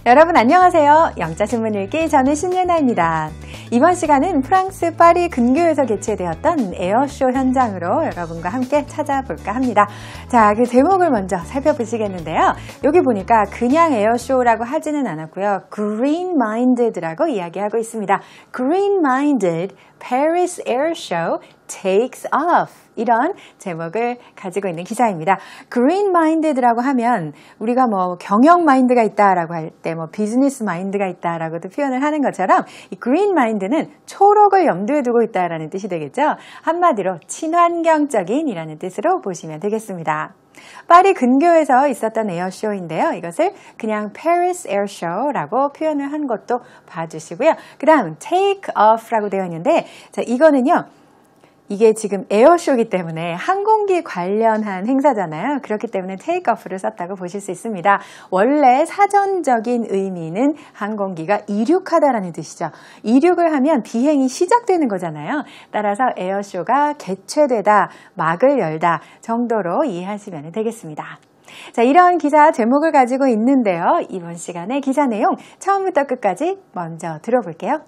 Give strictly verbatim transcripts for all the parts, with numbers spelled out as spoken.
여러분 안녕하세요. 영자신문 읽기 저는 신예나입니다. 이번 시간은 프랑스 파리 근교에서 개최되었던 에어쇼 현장으로 여러분과 함께 찾아볼까 합니다. 자, 그 제목을 먼저 살펴보시겠는데요. 여기 보니까 그냥 에어쇼라고 하지는 않았고요. Green Minded라고 이야기하고 있습니다. Green Minded Paris Air Show takes off. 이런 제목을 가지고 있는 기사입니다. Green Minded라고 하면 우리가 뭐 경영 마인드가 있다라고 할 때 뭐 비즈니스 마인드가 있다라고도 표현을 하는 것처럼 이 Green Mind는 초록을 염두에 두고 있다라는 뜻이 되겠죠. 한마디로 친환경적인 이라는 뜻으로 보시면 되겠습니다. 파리 근교에서 있었던 에어쇼인데요. 이것을 그냥 Paris Air Show라고 표현을 한 것도 봐주시고요. 그 다음 take off라고 되어 있는데 자 이거는요. 이게 지금 에어쇼이기 때문에 항공기 관련한 행사잖아요. 그렇기 때문에 take off를 썼다고 보실 수 있습니다. 원래 사전적인 의미는 항공기가 이륙하다라는 뜻이죠. 이륙을 하면 비행이 시작되는 거잖아요. 따라서 에어쇼가 개최되다, 막을 열다 정도로 이해하시면 되겠습니다. 자, 이런 기사 제목을 가지고 있는데요. 이번 시간의 기사 내용 처음부터 끝까지 먼저 들어볼게요.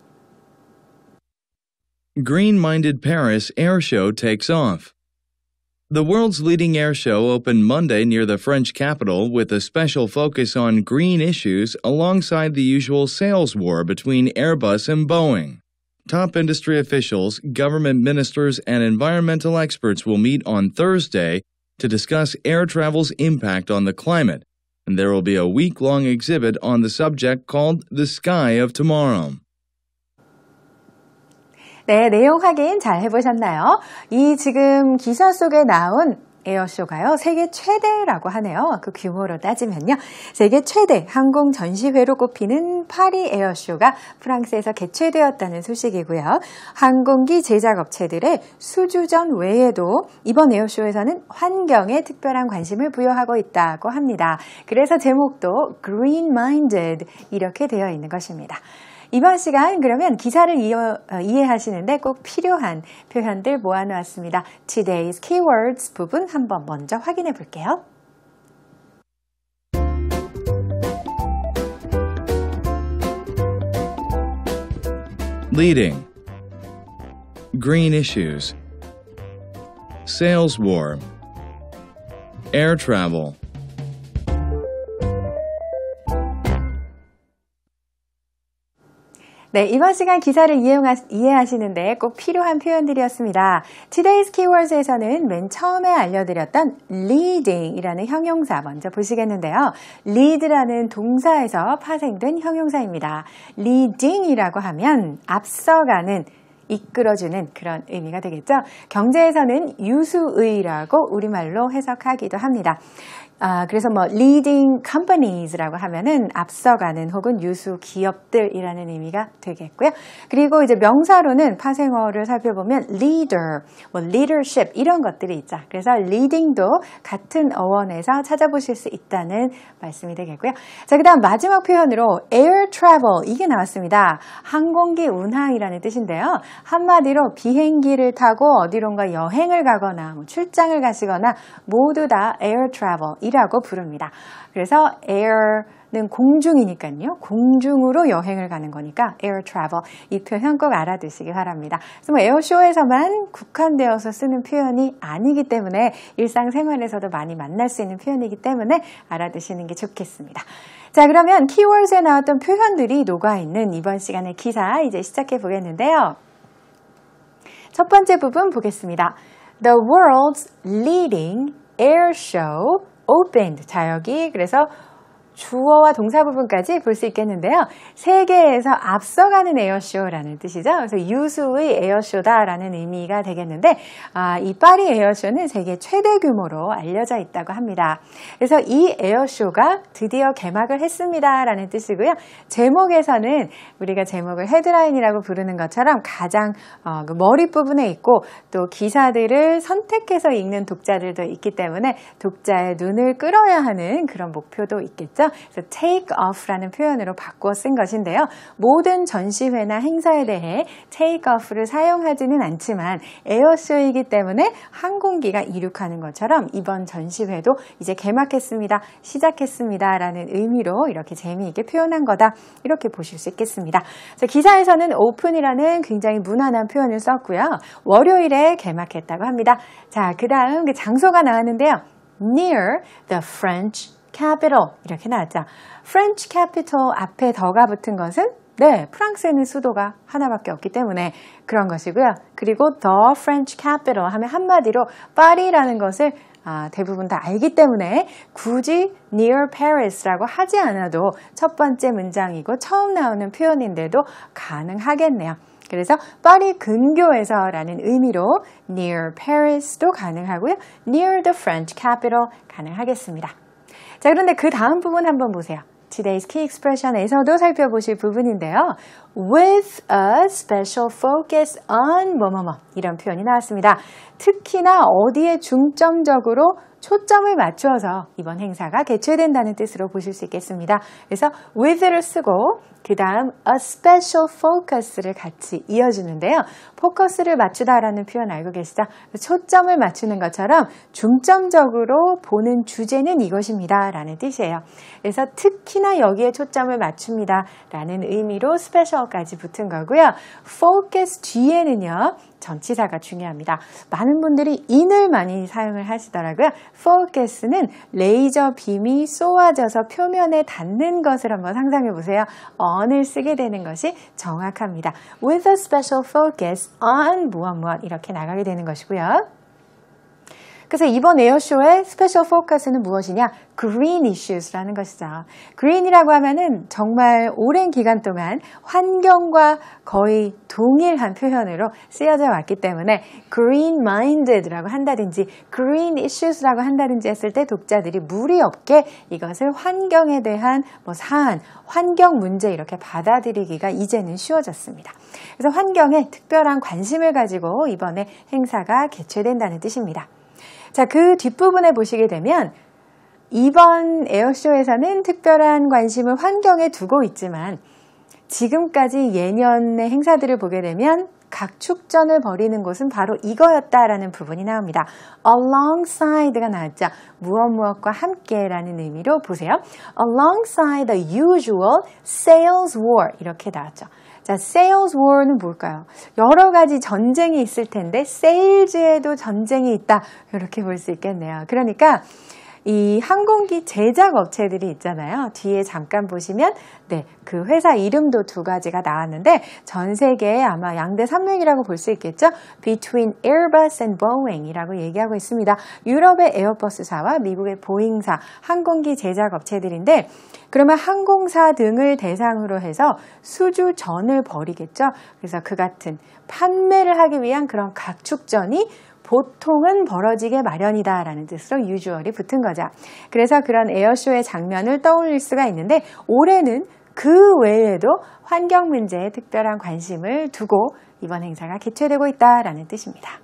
Green-minded Paris air show takes off. The world's leading air show opened Monday near the French capital with a special focus on green issues alongside the usual sales war between Airbus and Boeing. Top industry officials, government ministers, and environmental experts will meet on Thursday to discuss air travel's impact on the climate, and there will be a week-long exhibit on the subject called The Sky of Tomorrow. 네, 내용 확인 잘 해보셨나요? 이 지금 기사 속에 나온 에어쇼가요, 세계 최대라고 하네요. 그 규모로 따지면요. 세계 최대 항공 전시회로 꼽히는 파리 에어쇼가 프랑스에서 개최되었다는 소식이고요. 항공기 제작업체들의 수주전 외에도 이번 에어쇼에서는 환경에 특별한 관심을 부여하고 있다고 합니다. 그래서 제목도 Green Minded 이렇게 되어 있는 것입니다. 이번 시간 그러면 기사를 이어, 어, 이해하시는데 꼭 필요한 표현들 모아놓았습니다. Today's Keywords 부분 한번 먼저 확인해 볼게요. Leading, Green issues, Sales war, Air travel. 네, 이번 시간 기사를 이해하, 이해하시는데 꼭 필요한 표현들이었습니다. Today's Keywords에서는 맨 처음에 알려드렸던 leading이라는 형용사 먼저 보시겠는데요. lead라는 동사에서 파생된 형용사입니다. leading이라고 하면 앞서가는, 이끌어주는 그런 의미가 되겠죠. 경제에서는 유수의라고 우리말로 해석하기도 합니다. 아, 그래서 뭐 leading companies라고 하면은 앞서가는 혹은 유수 기업들이라는 의미가 되겠고요. 그리고 이제 명사로는 파생어를 살펴보면 leader, 뭐 leadership 이런 것들이 있죠. 그래서 leading도 같은 어원에서 찾아보실 수 있다는 말씀이 되겠고요. 자, 그다음 마지막 표현으로 air travel 이게 나왔습니다. 항공기 운항이라는 뜻인데요. 한마디로 비행기를 타고 어디론가 여행을 가거나 뭐 출장을 가시거나 모두 다 air travel 이라고 부릅니다. 그래서 air는 공중이니까요. 공중으로 여행을 가는 거니까 air travel 이 표현 꼭 알아두시기 바랍니다. 그래서 뭐 에어쇼에서만 국한되어서 쓰는 표현이 아니기 때문에 일상생활에서도 많이 만날 수 있는 표현이기 때문에 알아두시는 게 좋겠습니다. 자, 그러면 키워드에 나왔던 표현들이 녹아있는 이번 시간의 기사 이제 시작해 보겠는데요. 첫 번째 부분 보겠습니다. The world's leading air show opened. 자, 여기 그래서 주어와 동사 부분까지 볼 수 있겠는데요. 세계에서 앞서가는 에어쇼라는 뜻이죠. 그래서 유수의 에어쇼다라는 의미가 되겠는데 아, 이 파리 에어쇼는 세계 최대 규모로 알려져 있다고 합니다. 그래서 이 에어쇼가 드디어 개막을 했습니다라는 뜻이고요. 제목에서는 우리가 제목을 헤드라인이라고 부르는 것처럼 가장 어, 그 머리 부분에 있고 또 기사들을 선택해서 읽는 독자들도 있기 때문에 독자의 눈을 끌어야 하는 그런 목표도 있겠죠. 거고요. 그래서 take off라는 표현으로 바꿔 쓴 것인데요. 모든 전시회나 행사에 대해 take off를 사용하지는 않지만 에어쇼이기 때문에 항공기가 이륙하는 것처럼 이번 전시회도 이제 개막했습니다. 시작했습니다. 라는 의미로 이렇게 재미있게 표현한 거다. 이렇게 보실 수 있겠습니다. 자, 기사에서는 open이라는 굉장히 무난한 표현을 썼고요. 월요일에 개막했다고 합니다. 자, 그 다음 그 장소가 나왔는데요. near the French capital 이렇게 나왔죠. French capital 앞에 더가 붙은 것은 네, 프랑스에는 수도가 하나밖에 없기 때문에 그런 것이고요. 그리고 the French capital 하면 한마디로 파리라는 것을 아, 대부분 다 알기 때문에 굳이 near Paris라고 하지 않아도 첫 번째 문장이고 처음 나오는 표현인데도 가능하겠네요. 그래서 파리 근교에서 라는 의미로 near Paris도 가능하고요. near the French capital 가능하겠습니다. 자, 그런데 그 다음 부분 한번 보세요. Today's Key Expression에서도 살펴보실 부분인데요. With a special focus on 뭐뭐뭐 이런 표현이 나왔습니다. 특히나 어디에 중점적으로 초점을 맞추어서 이번 행사가 개최된다는 뜻으로 보실 수 있겠습니다. 그래서 with를 쓰고 그 다음 a special focus를 같이 이어주는데요. 포커스를 맞추다라는 표현 알고 계시죠? 초점을 맞추는 것처럼 중점적으로 보는 주제는 이것입니다 라는 뜻이에요. 그래서 특히나 여기에 초점을 맞춥니다 라는 의미로 special까지 붙은 거고요. focus 뒤에는요. 전치사가 중요합니다. 많은 분들이 in을 많이 사용을 하시더라고요. focus는 레이저 빔이 쏘아져서 표면에 닿는 것을 한번 상상해 보세요. on을 쓰게 되는 것이 정확합니다. With a special focus on 무엇 무엇 이렇게 나가게 되는 것이고요. 그래서 이번 에어쇼의 스페셜 포커스는 무엇이냐? Green Issues라는 것이죠. Green이라고 하면은 정말 오랜 기간 동안 환경과 거의 동일한 표현으로 쓰여져 왔기 때문에 Green Minded라고 한다든지 Green Issues라고 한다든지 했을 때 독자들이 무리 없게 이것을 환경에 대한 뭐 사안, 환경 문제 이렇게 받아들이기가 이제는 쉬워졌습니다. 그래서 환경에 특별한 관심을 가지고 이번에 행사가 개최된다는 뜻입니다. 자, 그 뒷부분에 보시게 되면 이번 에어쇼에서는 특별한 관심을 환경에 두고 있지만 지금까지 예년의 행사들을 보게 되면 각 축전을 벌이는 곳은 바로 이거였다라는 부분이 나옵니다. alongside가 나왔죠. 무엇 무엇과 함께라는 의미로 보세요. alongside the usual sales war 이렇게 나왔죠. 자, sales war는 뭘까요? 여러 가지 전쟁이 있을 텐데 세일즈에도 전쟁이 있다. 이렇게 볼 수 있겠네요. 그러니까 이 항공기 제작 업체들이 있잖아요. 뒤에 잠깐 보시면 네, 그 회사 이름도 두 가지가 나왔는데 전 세계에 아마 양대 산맥이라고 볼 수 있겠죠. Between Airbus and Boeing이라고 얘기하고 있습니다. 유럽의 에어버스사와 미국의 보잉사 항공기 제작 업체들인데 그러면 항공사 등을 대상으로 해서 수주전을 벌이겠죠. 그래서 그 같은 판매를 하기 위한 그런 각축전이 보통은 벌어지게 마련이다 라는 뜻으로 usual이 붙은 거죠. 그래서 그런 에어쇼의 장면을 떠올릴 수가 있는데 올해는 그 외에도 환경 문제에 특별한 관심을 두고 이번 행사가 개최되고 있다라는 뜻입니다.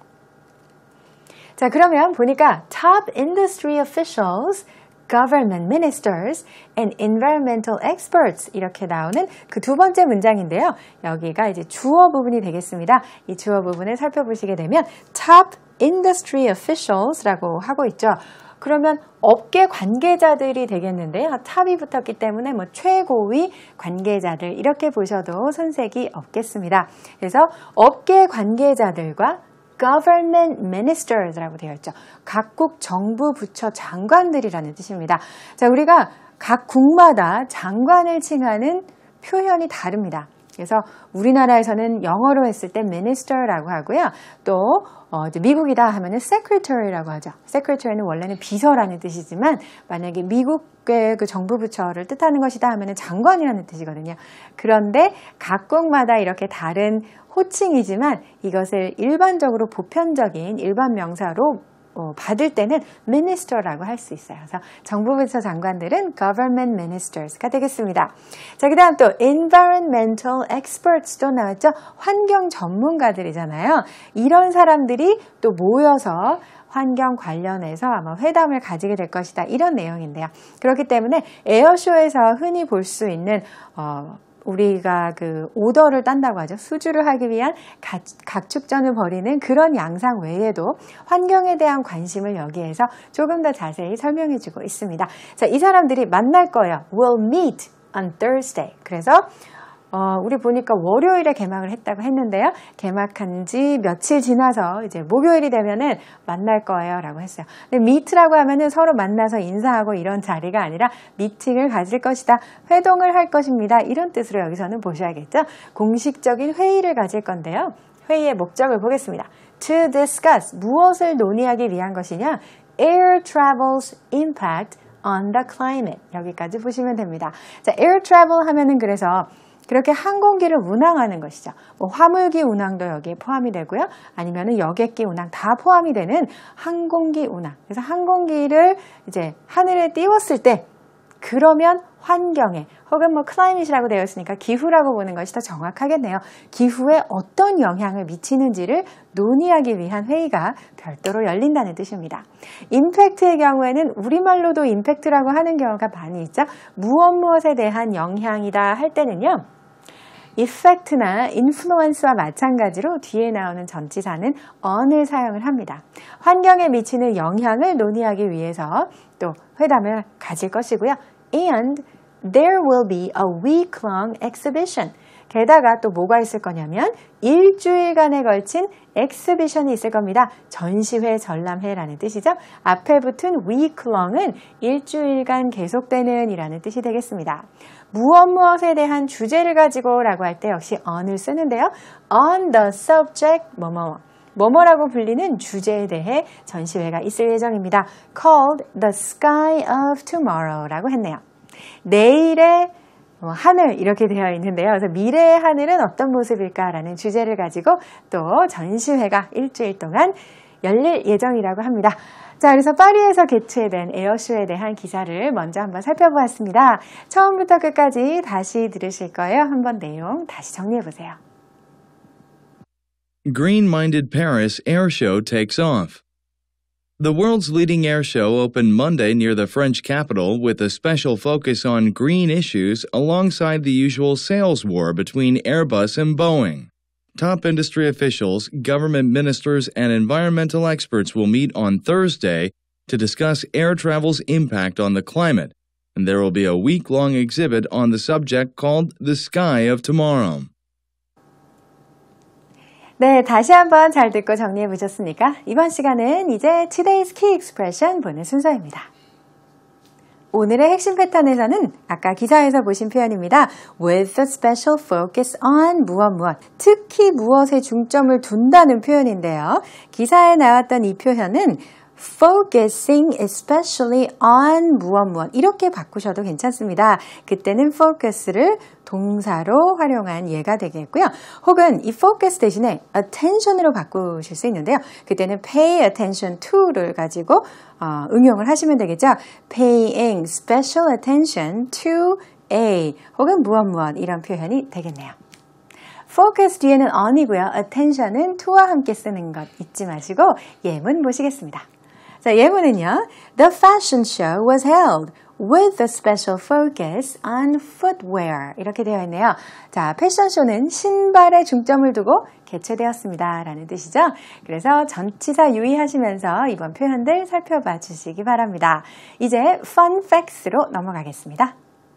자, 그러면 보니까 top industry officials, government ministers, and environmental experts 이렇게 나오는 그 두 번째 문장인데요. 여기가 이제 주어 부분이 되겠습니다. 이 주어 부분을 살펴보시게 되면 top industry officials라고 하고 있죠. 그러면 업계 관계자들이 되겠는데요. 탑이 붙었기 때문에 뭐 최고위 관계자들 이렇게 보셔도 손색이 없겠습니다. 그래서 업계 관계자들과 government ministers라고 되어 있죠. 각국 정부 부처 장관들이라는 뜻입니다. 자, 우리가 각 국마다 장관을 칭하는 표현이 다릅니다. 그래서 우리나라에서는 영어로 했을 때 minister라고 하고요. 또 어, 이제 미국이다 하면은 secretary라고 하죠. secretary는 원래는 비서라는 뜻이지만 만약에 미국의 그 정부 부처를 뜻하는 것이다 하면은 장관이라는 뜻이거든요. 그런데 각국마다 이렇게 다른 호칭이지만 이것을 일반적으로 보편적인 일반 명사로 어, 받을 때는 minister라고 할 수 있어요. 그래서 정부 부처 장관들은 government ministers가 되겠습니다. 자, 그 다음 또 environmental experts도 나왔죠. 환경 전문가들이잖아요. 이런 사람들이 또 모여서 환경 관련해서 아마 회담을 가지게 될 것이다. 이런 내용인데요. 그렇기 때문에 에어쇼에서 흔히 볼 수 있는 어, 우리가 그 오더를 딴다고 하죠. 수주를 하기 위한 각, 각축전을 벌이는 그런 양상 외에도 환경에 대한 관심을 여기에서 조금 더 자세히 설명해주고 있습니다. 자, 이 사람들이 만날 거예요. Will meet on Thursday. 그래서 어, 우리 보니까 월요일에 개막을 했다고 했는데요. 개막한 지 며칠 지나서 이제 목요일이 되면은 만날 거예요. 라고 했어요. 근데 meet라고 하면은 서로 만나서 인사하고 이런 자리가 아니라 미팅을 가질 것이다. 회동을 할 것입니다. 이런 뜻으로 여기서는 보셔야겠죠. 공식적인 회의를 가질 건데요. 회의의 목적을 보겠습니다. To discuss. 무엇을 논의하기 위한 것이냐? Air travel's impact on the climate. 여기까지 보시면 됩니다. 자, air travel 하면은 그래서 그렇게 항공기를 운항하는 것이죠. 뭐 화물기 운항도 여기에 포함이 되고요. 아니면은 여객기 운항 다 포함이 되는 항공기 운항. 그래서 항공기를 이제 하늘에 띄웠을 때 그러면 환경에 혹은 뭐 클라이밋이라고 되어 있으니까 기후라고 보는 것이 더 정확하겠네요. 기후에 어떤 영향을 미치는지를 논의하기 위한 회의가 별도로 열린다는 뜻입니다. 임팩트의 경우에는 우리말로도 임팩트라고 하는 경우가 많이 있죠. 무엇 무엇에 대한 영향이다 할 때는요. effect나 influence와 마찬가지로 뒤에 나오는 전치사는 on을 사용을 합니다. 환경에 미치는 영향을 논의하기 위해서 또 회담을 가질 것이고요. And there will be a week-long exhibition. 게다가 또 뭐가 있을 거냐면 일주일간에 걸친 엑스비션이 있을 겁니다. 전시회, 전람회라는 뜻이죠. 앞에 붙은 week-long은 일주일간 계속되는 이라는 뜻이 되겠습니다. 무엇 무엇에 대한 주제를 가지고 라고 할 때 역시 on을 쓰는데요. On the subject 뭐뭐 뭐뭐라고 불리는 주제에 대해 전시회가 있을 예정입니다. Called the sky of tomorrow라고 했네요. 내일의 하늘 이렇게 되어 있는데요. 그래서 미래의 하늘은 어떤 모습일까라는 주제를 가지고 또 전시회가 일주일 동안 열릴 예정이라고 합니다. 자, 그래서 파리에서 개최된 에어쇼에 대한 기사를 먼저 한번 살펴보았습니다. 처음부터 끝까지 다시 들으실 거예요. 한번 내용 다시 정리해 보세요. Green-minded Paris air show takes off. The world's leading air show opened Monday near the French capital with a special focus on green issues alongside the usual sales war between Airbus and Boeing. Top industry officials, government ministers, and environmental experts will meet on Thursday to discuss air travel's impact on the climate, and there will be a week-long exhibit on the subject called The Sky of Tomorrow. 네, 다시 한번 잘 듣고 정리해 보셨습니까? 이번 시간은 이제 Today's Key Expression 보는 순서입니다. 오늘의 핵심 패턴에서는 아까 기사에서 보신 표현입니다. With a special focus on 무엇 무엇, 특히 무엇에 중점을 둔다는 표현인데요. 기사에 나왔던 이 표현은 focusing especially on 무엇 무엇 이렇게 바꾸셔도 괜찮습니다. 그때는 focus를 동사로 활용한 예가 되겠고요. 혹은 이 focus 대신에 attention으로 바꾸실 수 있는데요. 그때는 pay attention to를 가지고 어, 응용을 하시면 되겠죠. paying special attention to a 혹은 무엇 무엇 이런 표현이 되겠네요. focus 뒤에는 on이고요. attention은 to와 함께 쓰는 것 잊지 마시고 예문 보시겠습니다. 자, 예문은요. The fashion show was held with a special focus on footwear. 이렇게 되어 있네요. 자, 패션쇼는 신발에 중점을 두고 개최되었습니다. 라는 뜻이죠. 그래서 전치사 유의하시면서 이번 표현들 살펴봐 주시기 바랍니다. 이제 fun facts로 넘어가겠습니다.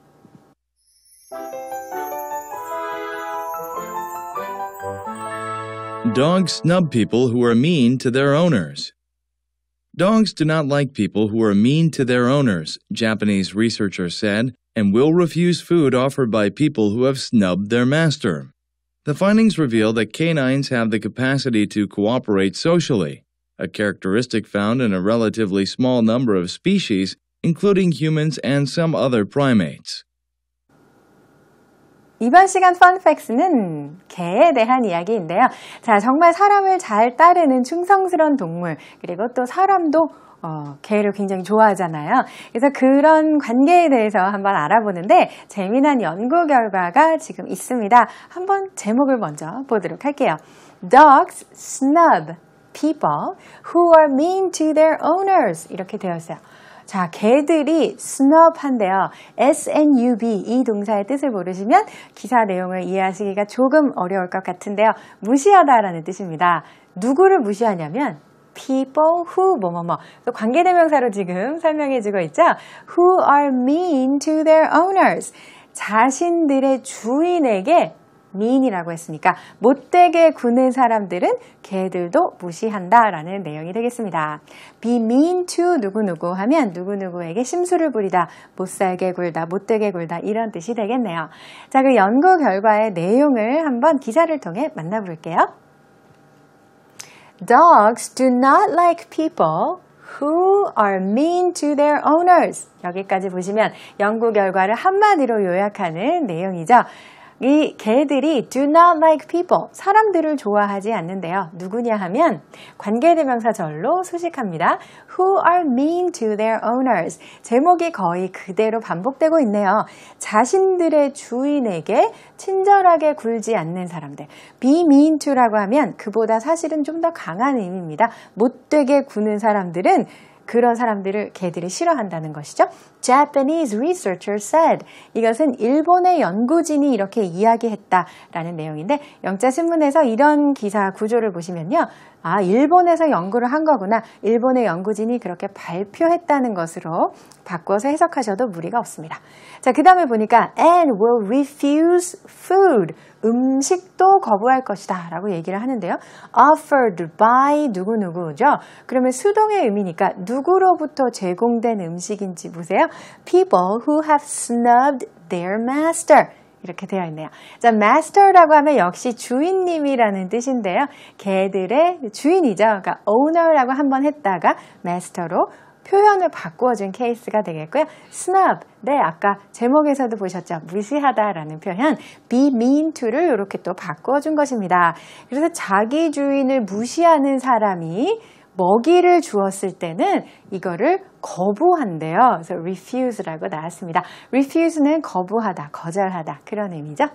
Dogs snub people who are mean to their owners. Dogs do not like people who are mean to their owners, Japanese researchers said, and will refuse food offered by people who have snubbed their master. The findings reveal that canines have the capacity to cooperate socially, a characteristic found in a relatively small number of species, including humans and some other primates. 이번 시간 펀팩스는 개에 대한 이야기인데요. 자, 정말 사람을 잘 따르는 충성스러운 동물, 그리고 또 사람도 어, 개를 굉장히 좋아하잖아요. 그래서 그런 관계에 대해서 한번 알아보는데 재미난 연구 결과가 지금 있습니다. 한번 제목을 먼저 보도록 할게요. Dogs snub people who are mean to their owners. 이렇게 되어 있어요. 자, 개들이 snub한데요. 에스 엔 유 비 이 동사의 뜻을 모르시면 기사 내용을 이해하시기가 조금 어려울 것 같은데요. 무시하다라는 뜻입니다. 누구를 무시하냐면 people who 뭐뭐뭐 관계대명사로 지금 설명해주고 있죠. Who are mean to their owners. 자신들의 주인에게 mean이라고 했으니까 못되게 구는 사람들은 개들도 무시한다라는 내용이 되겠습니다. Be mean to 누구누구 하면 누구누구에게 심술을 부리다, 못살게 굴다, 못되게 굴다 이런 뜻이 되겠네요. 자, 그 연구 결과의 내용을 한번 기사를 통해 만나볼게요. Dogs do not like people who are mean to their owners. 여기까지 보시면 연구 결과를 한마디로 요약하는 내용이죠. 이 개들이 do not like people, 사람들을 좋아하지 않는데요. 누구냐 하면 관계대명사절로 수식합니다. Who are mean to their owners. 제목이 거의 그대로 반복되고 있네요. 자신들의 주인에게 친절하게 굴지 않는 사람들. be mean to라고 하면 그보다 사실은 좀 더 강한 의미입니다. 못되게 구는 사람들은 그런 사람들을 개들이 싫어한다는 것이죠. Japanese researcher said. 이것은 일본의 연구진이 이렇게 이야기했다라는 내용인데 영자신문에서 이런 기사 구조를 보시면요. 아, 일본에서 연구를 한 거구나. 일본의 연구진이 그렇게 발표했다는 것으로 바꿔서 해석하셔도 무리가 없습니다. 자, 그 다음에 보니까 and will refuse food. 음식도 거부할 것이다 라고 얘기를 하는데요. offered by 누구누구죠. 그러면 수동의 의미니까 누구로부터 제공된 음식인지 보세요. people who have snubbed their master. 이렇게 되어 있네요. 자, master라고 하면 역시 주인님이라는 뜻인데요. 개들의 주인이죠. 그러니까 owner라고 한번 했다가 master로 표현을 바꾸어준 케이스가 되겠고요. snub, 네, 아까 제목에서도 보셨죠. 무시하다라는 표현, be mean to를 이렇게 또 바꾸어준 것입니다. 그래서 자기 주인을 무시하는 사람이 먹이를 주었을 때는 이거를 거부한대요. 그래서 refuse라고 나왔습니다. refuse는 거부하다, 거절하다 그런 의미죠.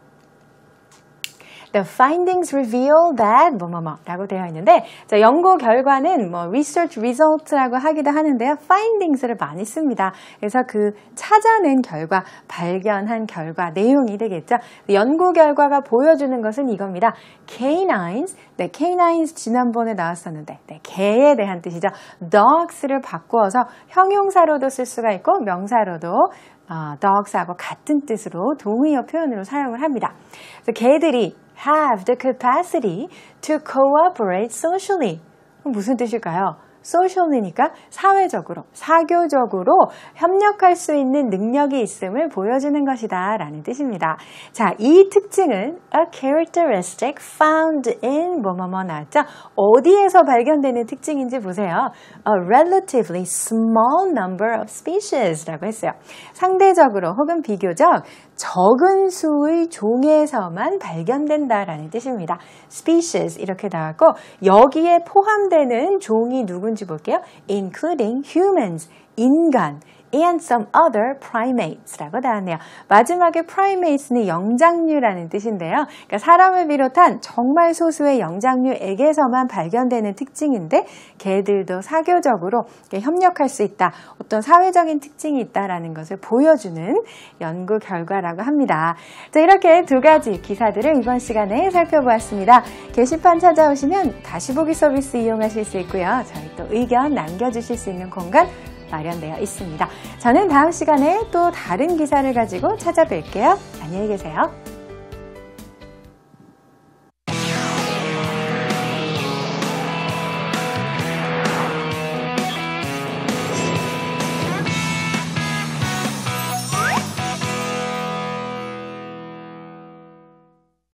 The findings reveal that 뭐뭐뭐 라고 되어 있는데 자, 연구 결과는 뭐 research results라고 하기도 하는데요. findings를 많이 씁니다. 그래서 그 찾아낸 결과, 발견한 결과, 내용이 되겠죠. 연구 결과가 보여주는 것은 이겁니다. canines, 네, canines 지난번에 나왔었는데 네, 개에 대한 뜻이죠. dogs를 바꾸어서 형용사로도 쓸 수가 있고 명사로도 어, dogs하고 같은 뜻으로 동의어 표현으로 사용을 합니다. 그래서 개들이 have the capacity to cooperate socially. 무슨 뜻일까요? socially니까 사회적으로, 사교적으로 협력할 수 있는 능력이 있음을 보여주는 것이다 라는 뜻입니다. 자, 이 특징은 a characteristic found in 뭐뭐뭐 나왔죠? 어디에서 발견되는 특징인지 보세요. A relatively small number of species 라고 했어요. 상대적으로 혹은 비교적 적은 수의 종에서만 발견된다라는 뜻입니다. species 이렇게 나왔고 여기에 포함되는 종이 누군지 볼게요. including humans, 인간, and some other primates라고 나왔네요. 마지막에 primates는 영장류라는 뜻인데요. 그러니까 사람을 비롯한 정말 소수의 영장류에게서만 발견되는 특징인데 개들도 사교적으로 협력할 수 있다. 어떤 사회적인 특징이 있다라는 것을 보여주는 연구 결과라고 합니다. 자, 이렇게 두 가지 기사들을 이번 시간에 살펴보았습니다. 게시판 찾아오시면 다시 보기 서비스 이용하실 수 있고요. 저희 또 의견 남겨주실 수 있는 공간 마련되어 있습니다. 저는 다음 시간에 또 다른 기사를 가지고 찾아뵐게요. 안녕히 계세요.